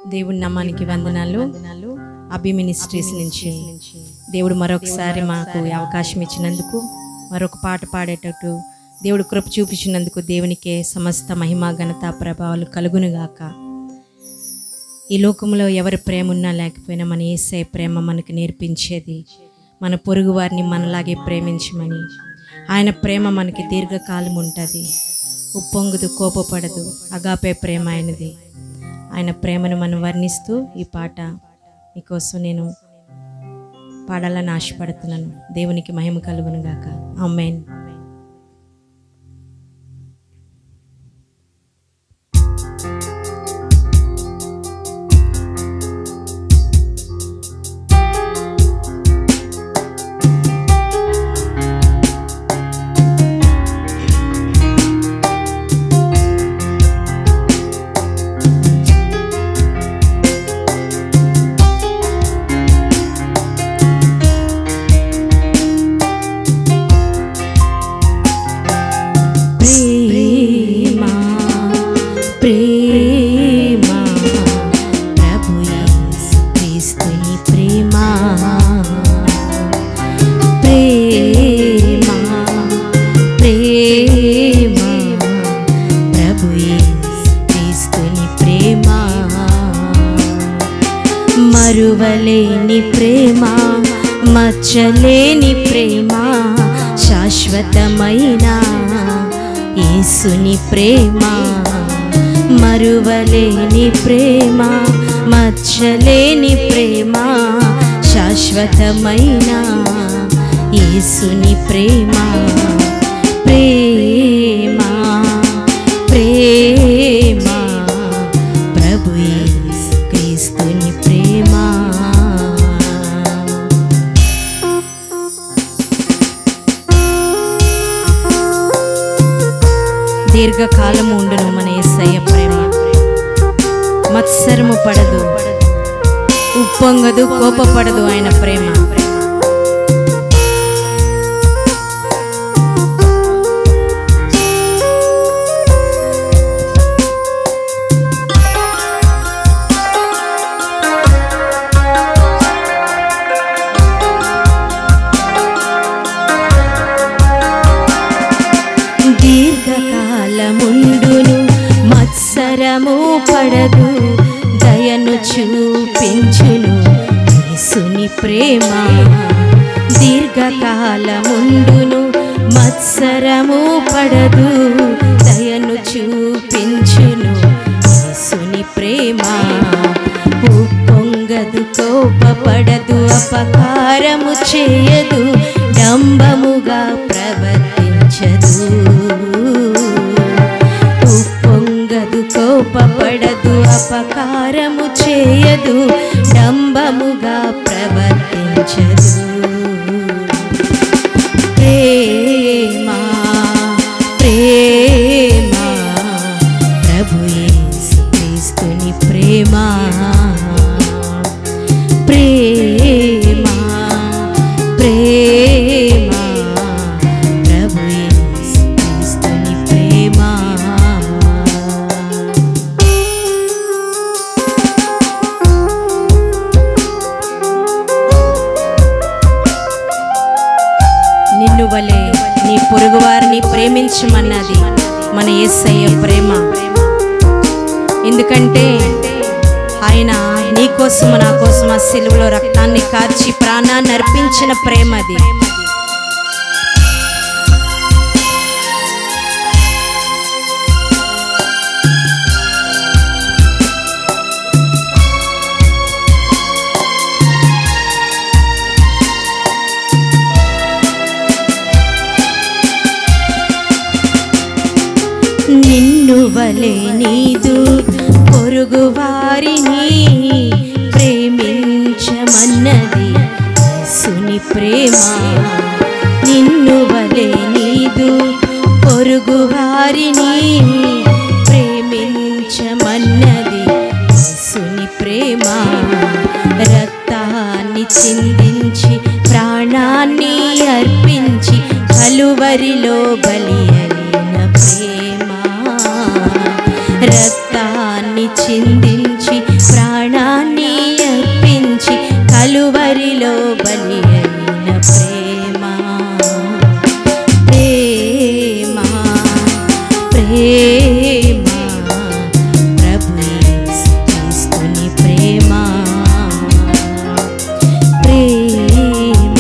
దేవుని నామానికి వందనాలు. అభి మినిస్ట్రీస్ నుంచి దేవుడు మరొకసారి మాకు అవకాశం ఇచ్చినందుకు, మరొక పాట పాడేటట్టు దేవుడు కృప చూపించినందుకు దేవునికే సమస్త మహిమ ఘనత ప్రభావాలు కలుగునుగాక. ఈ లోకంలో ఎవరి ప్రేమ ఉన్నా లేకపోయినా మన యేసయ్య ప్రేమ మనకు నేర్పించేది మన పొరుగు వారిని మనలాగే ప్రేమించమని. ఆయన ప్రేమ మనకి దీర్ఘకాలం ఉంటుంది, ఉప్పొంగుదు, కోపపడదు. అగాపే ప్రేమ ఆయనది. ఆయన ప్రేమను మనం వర్ణిస్తూ ఈ పాట మీకోసం నేను పాడాలని ఆశపడుతున్నాను. దేవునికి మహిమ కలుగునుగాక. ఆమేన్. మరువలేని ప్రేమ, మచ్చలేని ప్రేమ, శాశ్వతమైన యేసుని ప్రేమ. మరువలేని ప్రేమ, మచ్చలేని ప్రేమ, శాశ్వతమైన యేసుని ప్రేమ. ప్రేమ ప్రేమ ప్రభు యేసు క్రీస్తుని ప్రేమ. దీర్ఘకాలము ఉండును మన యేసయ్య ప్రేమ. మత్సరము పడదు, ఉప్పొంగదు, కోపపడదు ఆయన ప్రేమ. దీర్ఘకాలముండును, మత్సరము పడదు, దయను చూపించును యేసుని ప్రేమ. దీర్ఘకాలముండును, మత్సరము పడదు, దయను చూపించును యేసుని ప్రేమ. ఉప్పొంగదు, కోపపడదు, అపకారము చేయదు, డంబముగా ప్రవర్తించదు. ఉప్పొంగదు, కోపపడదు, అపకారము చేయదు, డంబముగా ప్రవర్తించదు. ప్రేమ ప్రేమ ప్రభు యేసు క్రీస్తుని ప్రేమ. ప్రేమ ప్రేమ ప్రభు యేసు క్రీస్తుని ప్రేమ. నిన్ను వలె నీ పొరుగు వారిని ప్రేమించమన్నది మన యేసయ్య ప్రేమ. ఎందుకంటే ఆయన నీ కోసం నా కోసం ఆ సిలువలో రక్తాన్ని కార్చి ప్రాణాన్ని అర్పించిన ప్రేమ అది. నిన్ను వలె నీదు పొరుగు వారిని ప్రేమించమన్నది యేసుని ప్రేమ. నిన్ను వలె నీదు పొరుగు వారిని ప్రేమించమన్నది యేసుని ప్రేమ. రక్తాన్ని చిందించి ప్రాణాన్ని అర్పించి కలువరిలో బలి అయిన ప్రేమ. రక్తాన్ని చిందించి ప్రాణ ప్రేమ ప్రభు యేసు క్రీస్తుని ప్రేమ ప్రేమ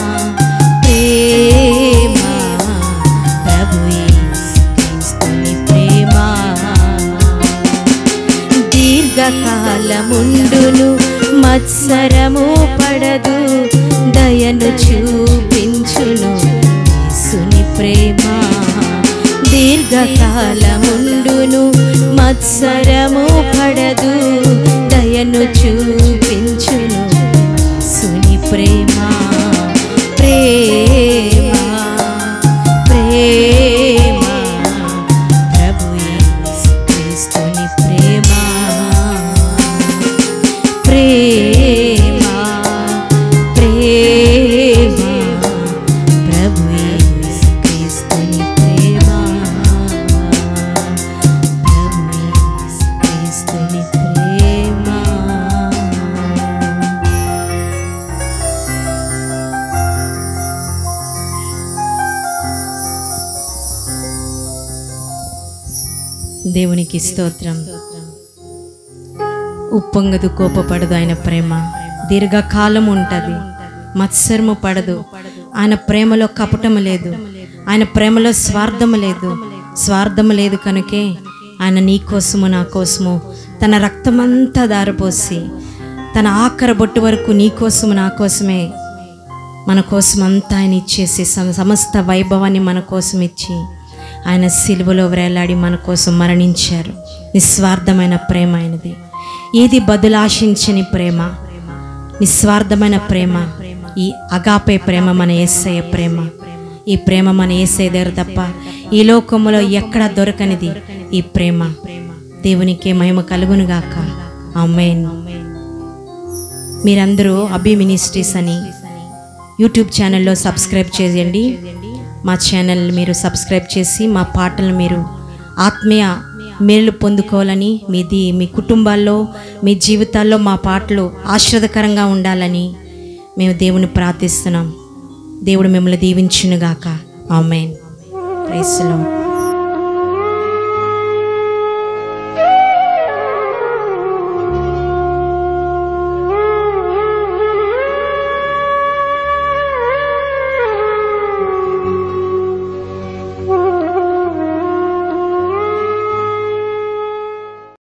ప్రేమ ప్రభు యేసు క్రీస్తుని ప్రేమ దీర్ఘకాలముండును మత్సరము పడదు దయను చూపించును యేసుని ప్రేమ దీర్ఘకాలముండును మత్సరము పడదు దయను చూపించును యేసుని ప్రేమ ప్రేమ ప్రేమ ప్రభు యేసు క్రీస్తుని ప్రేమ ప్రేమ ప్రేమ ప్రభు యేసు క్రీస్తుని ప్రేమ ప్రభు యేసు క్రీస్తుని ప్రేమ. దేవునికి స్తోత్రం. ఉప్పొంగదు కోపపడదు ఆయన ప్రేమ దీర్ఘకాలం ఉంటుంది మత్సరము పడదు ఆయన ప్రేమలో కపటము లేదు ఆయన ప్రేమలో స్వార్థము లేదు కనుకే ఆయన నీ కోసము నా కోసము తన రక్తమంతా దారపోసి తన ఆఖరి బొట్టు వరకు నీ కోసము నా కోసమే మన కోసం అంతా ఆయన ఇచ్చేసి సమస్త వైభవాన్ని మన కోసం ఇచ్చి ఆయన సిలువలో వేలాడి మన కోసం మరణించారు. నిస్వార్థమైన ప్రేమ ఆయనది. ఏది బదులాశించని ప్రేమ, నిస్వార్థమైన ప్రేమ, ఈ అగాపే ప్రేమ మన యేసయ్య ప్రేమ. ఈ ప్రేమ మన యేసయ్య దగ్గర తప్ప ఈ లోకములో ఎక్కడ దొరకనిది ఈ ప్రేమ. దేవునికే మహిమ కలుగును గాక. ఆమేన్. మీరందరూ అభి మినిస్ట్రీస్ అని యూట్యూబ్ ఛానల్లో సబ్స్క్రైబ్ చేయండి. మా ఛానల్ మీరు సబ్స్క్రైబ్ చేసి మా పాటలు మీరు ఆత్మీయ మేలు పొందుకోవాలని, మీ కుటుంబాల్లో మీ జీవితాల్లో మా పాటలు ఆశీర్వాదకరంగా ఉండాలని మేము దేవుని ప్రార్థిస్తున్నాం. దేవుడు మిమ్మల్ని దీవించునుగాక. ఆమేన్. Praise the lord.